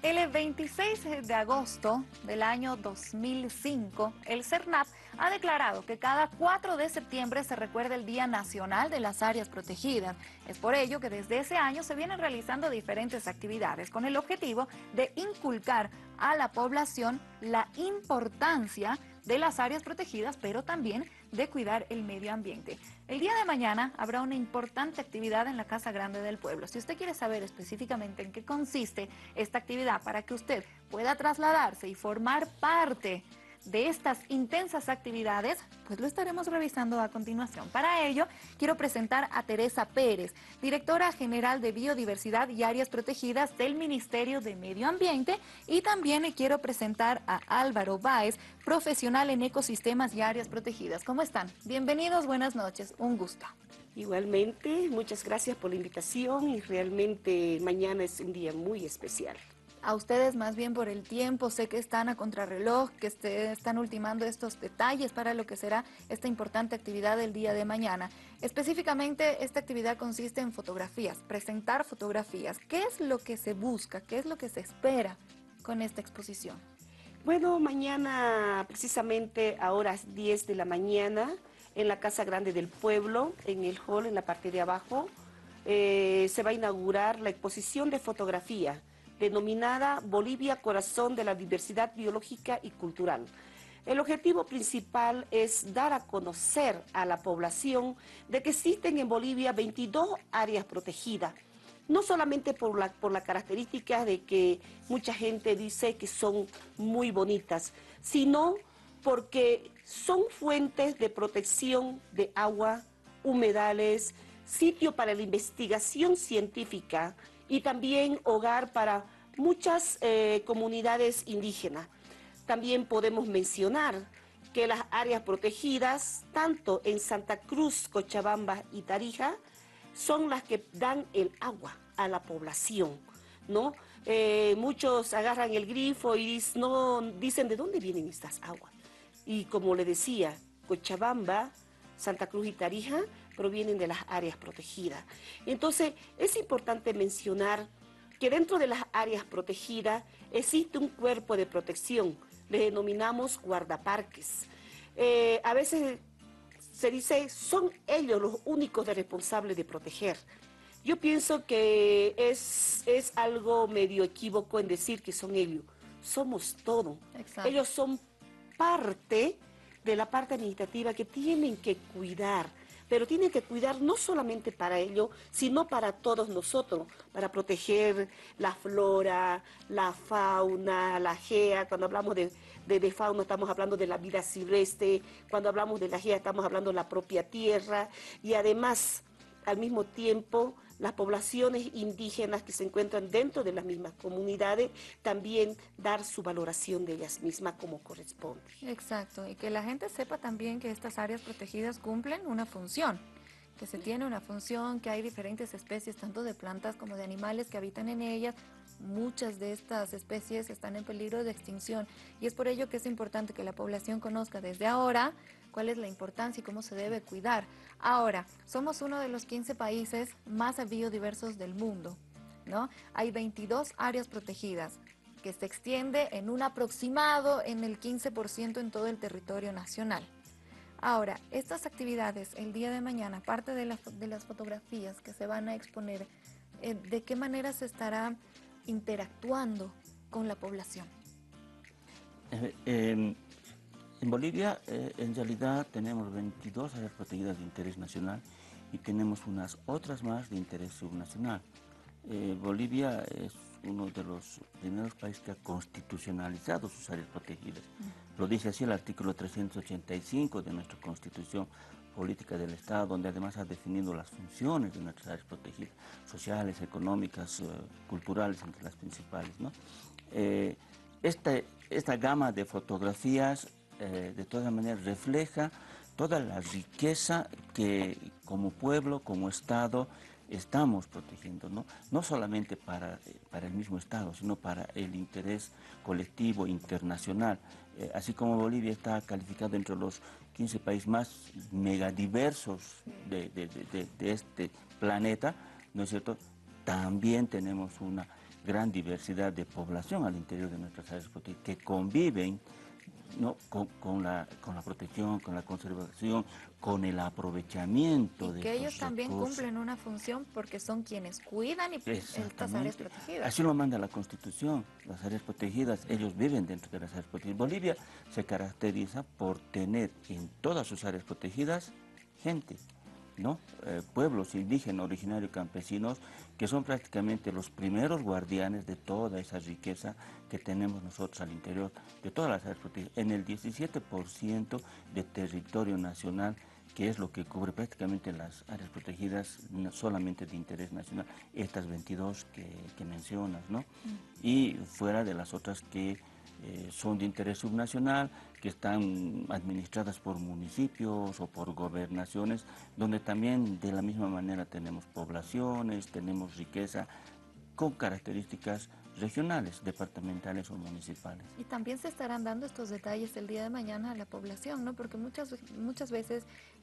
El 26 de agosto del año 2005, el CERNAP ha declarado que cada 4 de septiembre se recuerda el Día Nacional de las Áreas Protegidas. Es por ello que desde ese año se vienen realizando diferentes actividades con el objetivo de inculcar a la población la importancia de las áreas protegidas, pero también de cuidar el medio ambiente. El día de mañana habrá una importante actividad en la Casa Grande del Pueblo. Si usted quiere saber específicamente en qué consiste esta actividad para que usted pueda trasladarse y formar parte de estas intensas actividades, pues lo estaremos revisando a continuación. Para ello, quiero presentar a Teresa Pérez, directora general de Biodiversidad y Áreas Protegidas del Ministerio de Medio Ambiente, y también quiero presentar a Álvaro Báez, profesional en ecosistemas y áreas protegidas. ¿Cómo están? Bienvenidos, buenas noches, un gusto. Igualmente, muchas gracias por la invitación y realmente mañana es un día muy especial. A ustedes más bien por el tiempo, sé que están a contrarreloj, que están ultimando estos detalles para lo que será esta importante actividad del día de mañana. Específicamente, esta actividad consiste en fotografías, presentar fotografías. ¿Qué es lo que se busca? ¿Qué es lo que se espera con esta exposición? Bueno, mañana precisamente a horas 10 de la mañana en la Casa Grande del Pueblo, en el hall, en la parte de abajo, se va a inaugurar la exposición de fotografía denominada Bolivia, Corazón de la Diversidad Biológica y Cultural. El objetivo principal es dar a conocer a la población de que existen en Bolivia 22 áreas protegidas, no solamente por la característica de que mucha gente dice que son muy bonitas, sino porque son fuentes de protección de agua, humedales, sitio para la investigación científica y también hogar para muchas comunidades indígenas. También podemos mencionar que las áreas protegidas, tanto en Santa Cruz, Cochabamba y Tarija, son las que dan el agua a la población, ¿no? Muchos agarran el grifo y no, dicen de dónde vienen estas aguas. Y como le decía, Cochabamba, Santa Cruz y Tarija provienen de las áreas protegidas. Entonces, es importante mencionar que dentro de las áreas protegidas existe un cuerpo de protección, le denominamos guardaparques. A veces se dice, son ellos los únicos responsables de proteger. Yo pienso que es algo medio equívoco en decir que son ellos. Somos todo. Exacto. Ellos son parte de la parte administrativa que tienen que cuidar, pero tienen que cuidar no solamente para ellos, sino para todos nosotros, para proteger la flora, la fauna, la gea. Cuando hablamos de fauna estamos hablando de la vida silvestre, cuando hablamos de la gea estamos hablando de la propia tierra y además, al mismo tiempo, las poblaciones indígenas que se encuentran dentro de las mismas comunidades, también dar su valoración de ellas mismas como corresponde. Exacto, y que la gente sepa también que estas áreas protegidas cumplen una función, que se tiene una función, que hay diferentes especies, tanto de plantas como de animales que habitan en ellas. Muchas de estas especies están en peligro de extinción y es por ello que es importante que la población conozca desde ahora cuál es la importancia y cómo se debe cuidar. Ahora, somos uno de los 15 países más biodiversos del mundo, ¿no? Hay 22 áreas protegidas que se extiende en un aproximado en el 15% en todo el territorio nacional. Ahora, estas actividades el día de mañana, aparte de las fotografías que se van a exponer, ¿de qué manera se estará interactuando con la población? En Bolivia, en realidad, tenemos 22 áreas protegidas de interés nacional y tenemos unas otras más de interés subnacional. Bolivia es uno de los primeros países que ha constitucionalizado sus áreas protegidas. Lo dice así el artículo 385 de nuestra Constitución Política del Estado, donde además ha definido las funciones de nuestras áreas protegidas, sociales, económicas, culturales, entre las principales, ¿no? Esta gama de fotografías, de todas maneras, refleja toda la riqueza que como pueblo, como Estado, estamos protegiendo, ¿no? No solamente para el mismo Estado, sino para el interés colectivo internacional. Así como Bolivia está calificado entre los 15 países más megadiversos de este planeta, ¿no es cierto? También tenemos una gran diversidad de población al interior de nuestras áreas protegidas, que conviven, ¿no?, con la protección, con la conservación, con el aprovechamiento de Y que ellos estos también recursos. cumplen una función porque son quienes cuidan y estas áreas Exactamente. protegidas. Así lo manda la Constitución. Las áreas protegidas, ellos viven dentro de las áreas protegidas. Bolivia se caracteriza por tener en todas sus áreas protegidas gente, ¿no? Pueblos indígenas, originarios, campesinos, que son prácticamente los primeros guardianes de toda esa riqueza que tenemos nosotros al interior de todas las áreas protegidas. En el 17% de territorio nacional, que es lo que cubre prácticamente las áreas protegidas solamente de interés nacional, estas 22 que mencionas, ¿no? Y fuera de las otras que son de interés subnacional, que están administradas por municipios o por gobernaciones, donde también de la misma manera tenemos poblaciones, tenemos riqueza con características regionales, departamentales o municipales. Y también se estarán dando estos detalles el día de mañana a la población, ¿no? Porque muchas veces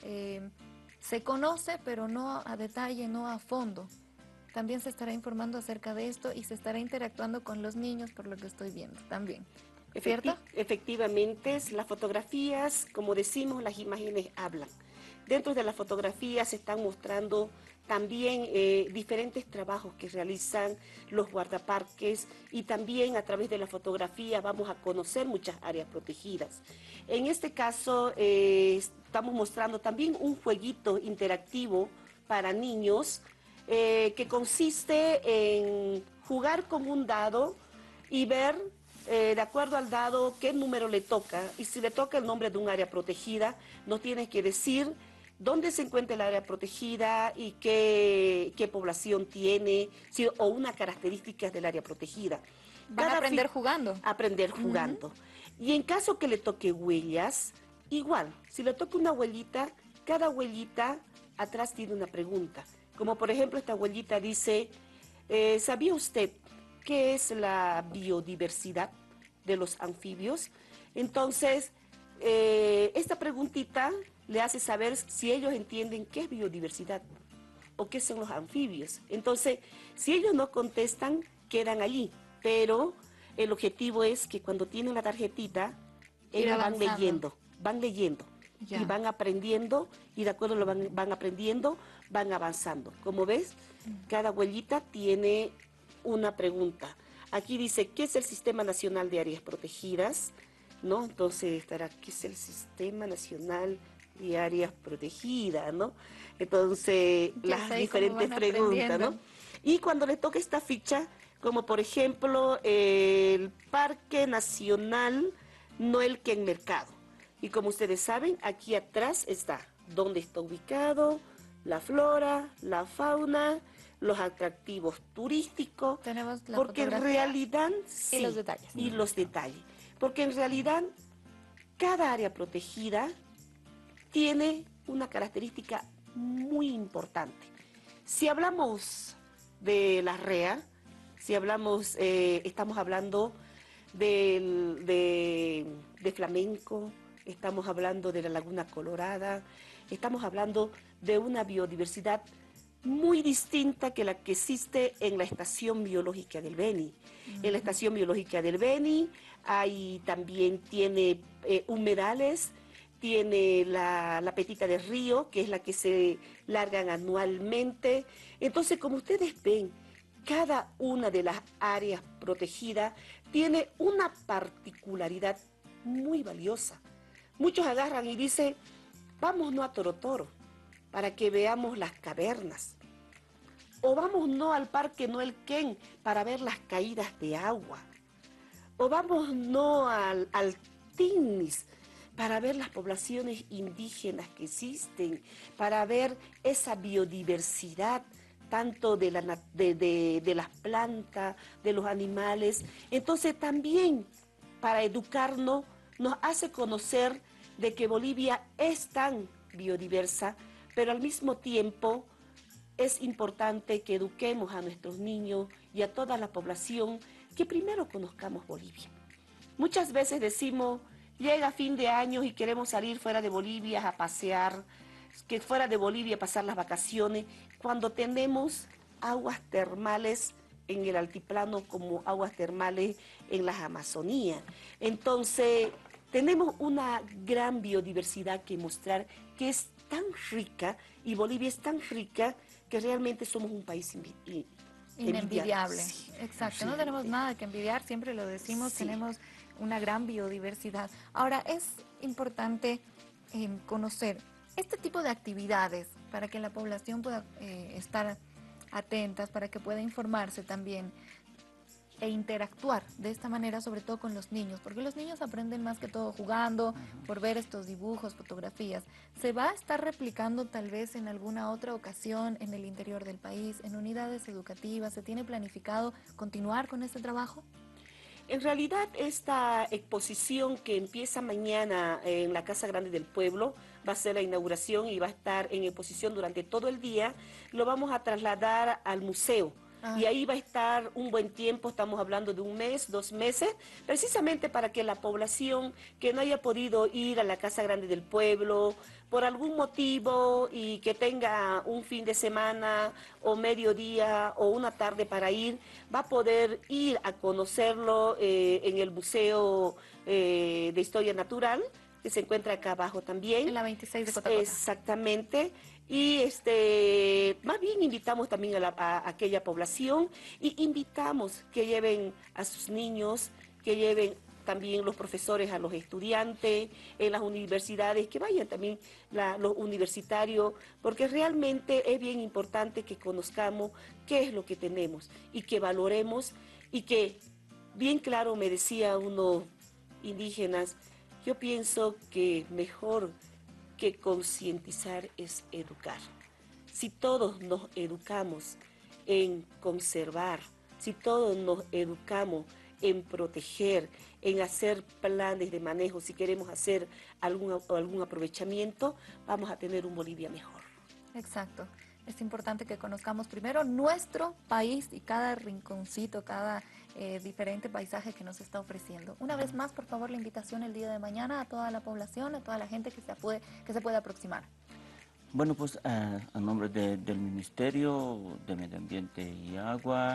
se conoce, pero no a detalle, no a fondo. También se estará informando acerca de esto y se estará interactuando con los niños, por lo que estoy viendo también. ¿Cierto? Efectivamente, las fotografías, como decimos, las imágenes hablan. Dentro de las fotografías se están mostrando también diferentes trabajos que realizan los guardaparques y también a través de la fotografía vamos a conocer muchas áreas protegidas. En este caso estamos mostrando también un jueguito interactivo para niños que consiste en jugar con un dado y ver de acuerdo al dado qué número le toca, y si le toca el nombre de un área protegida, nos tiene que decir dónde se encuentra el área protegida y qué población tiene, ¿sí?, o una característica del área protegida. Van a aprender jugando. Aprender jugando. Y en caso que le toque huellas, igual, si le toca una huellita, cada huellita atrás tiene una pregunta. Como por ejemplo esta huellita dice, ¿sabía usted qué es la biodiversidad de los anfibios? Entonces, esta preguntita le hace saber si ellos entienden qué es biodiversidad o qué son los anfibios. Entonces, si ellos no contestan, quedan allí. Pero el objetivo es que cuando tienen la tarjetita, ellos van leyendo Ya. y van aprendiendo, y de acuerdo a lo van aprendiendo, van avanzando. Como ves, cada huellita tiene una pregunta. Aquí dice, ¿qué es el Sistema Nacional de Áreas Protegidas? ¿No? Entonces estará, ¿qué es el Sistema Nacional de Áreas Protegidas? ¿No? Entonces, las diferentes preguntas, ¿no? Y cuando le toca esta ficha, como por ejemplo, el Parque Nacional Noelquen Mercado. Y como ustedes saben, aquí atrás está dónde está ubicado, la flora, la fauna, los atractivos turísticos, Tenemos la porque en fotografía realidad sí, y los detalles. y los detalles, porque en realidad cada área protegida tiene una característica muy importante. Si hablamos de la REA, si hablamos, estamos hablando de flamenco, estamos hablando de la Laguna Colorada, estamos hablando de una biodiversidad muy distinta que la que existe en la Estación Biológica del Beni. En la Estación Biológica del Beni también tiene humedales, tiene la petita de río, que es la que se largan anualmente. Entonces, como ustedes ven, cada una de las áreas protegidas tiene una particularidad muy valiosa. Muchos agarran y dicen, vámonos a Torotoro para que veamos las cavernas. O vámonos al Parque Noelquen para ver las caídas de agua. O vámonos al Tinnis para ver las poblaciones indígenas que existen, para ver esa biodiversidad, tanto de las plantas, de los animales. Entonces también para educarnos nos hace conocer de que Bolivia es tan biodiversa, pero al mismo tiempo es importante que eduquemos a nuestros niños y a toda la población que primero conozcamos Bolivia. Muchas veces decimos, llega fin de año y queremos salir fuera de Bolivia a pasear, que fuera de Bolivia a pasar las vacaciones, cuando tenemos aguas termales en el altiplano como aguas termales en las Amazonías. Entonces, tenemos una gran biodiversidad que mostrar que es tan rica y Bolivia es tan rica que realmente somos un país Inenvidiable. Sí, Exacto, no sí, tenemos nada que envidiar, siempre lo decimos, sí. tenemos una gran biodiversidad. Ahora, es importante conocer este tipo de actividades para que la población pueda estar atentas, para que pueda informarse también e interactuar de esta manera, sobre todo con los niños, porque los niños aprenden más que todo jugando, por ver estos dibujos, fotografías. ¿Se va a estar replicando tal vez en alguna otra ocasión en el interior del país, en unidades educativas? ¿Se tiene planificado continuar con este trabajo? En realidad, esta exposición que empieza mañana en la Casa Grande del Pueblo va a ser la inauguración y va a estar en exposición durante todo el día. Lo vamos a trasladar al museo. Y ahí va a estar un buen tiempo, estamos hablando de un mes, 2 meses, precisamente para que la población que no haya podido ir a la Casa Grande del Pueblo por algún motivo y que tenga un fin de semana o mediodía o una tarde para ir, va a poder ir a conocerlo en el Museo de Historia Natural, que se encuentra acá abajo también. En la 26 de Cotacota. Exactamente. Y más bien invitamos también a aquella población y invitamos que lleven a sus niños, que lleven también los profesores a los estudiantes, en las universidades, que vayan también los universitarios, porque realmente es bien importante que conozcamos qué es lo que tenemos y que valoremos y que, bien claro me decía unos indígenas, yo pienso que mejor que concientizar es educar. Si todos nos educamos en conservar, si todos nos educamos en proteger, en hacer planes de manejo, si queremos hacer algún aprovechamiento, vamos a tener un Bolivia mejor. Exacto. Es importante que conozcamos primero nuestro país y cada rinconcito, cada diferente paisaje que nos está ofreciendo. Una vez más, por favor, la invitación el día de mañana a toda la población, a toda la gente que se puede aproximar. Bueno, pues a nombre del Ministerio de Medio Ambiente y Agua,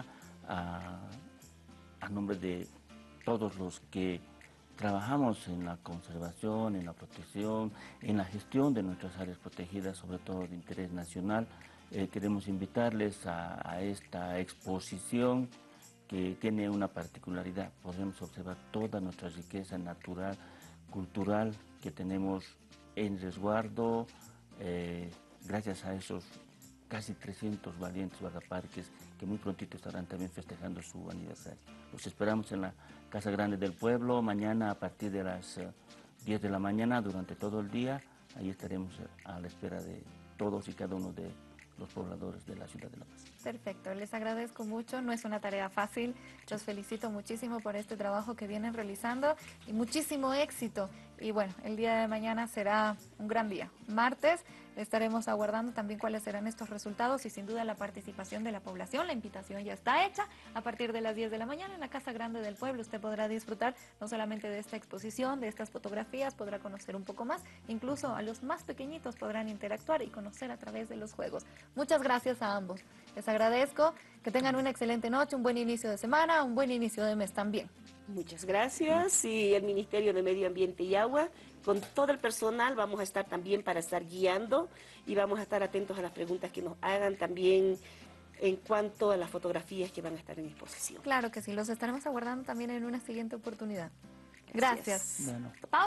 a nombre de todos los que trabajamos en la conservación, en la protección, en la gestión de nuestras áreas protegidas, sobre todo de interés nacional, queremos invitarles a esta exposición que tiene una particularidad. Podemos observar toda nuestra riqueza natural, cultural que tenemos en resguardo, gracias a esos casi 300 valientes guardaparques que muy prontito estarán también festejando su aniversario. Los esperamos en la Casa Grande del Pueblo, mañana a partir de las 10 de la mañana, durante todo el día. Ahí estaremos a la espera de todos y cada uno de los pobladores de la ciudad de La Paz. Perfecto, les agradezco mucho, no es una tarea fácil, los felicito muchísimo por este trabajo que vienen realizando y muchísimo éxito. Y bueno, el día de mañana será un gran día. Martes estaremos aguardando también cuáles serán estos resultados y sin duda la participación de la población. La invitación ya está hecha. A partir de las 10 de la mañana en la Casa Grande del Pueblo usted podrá disfrutar no solamente de esta exposición, de estas fotografías, podrá conocer un poco más. Incluso a los más pequeñitos podrán interactuar y conocer a través de los juegos. Muchas gracias a ambos. Les agradezco. Que tengan una excelente noche, un buen inicio de semana, un buen inicio de mes también. Muchas gracias. Y el Ministerio de Medio Ambiente y Agua, con todo el personal, vamos a estar también para estar guiando y vamos a estar atentos a las preguntas que nos hagan también en cuanto a las fotografías que van a estar en exposición. Claro que sí, los estaremos aguardando también en una siguiente oportunidad. Gracias. Bueno.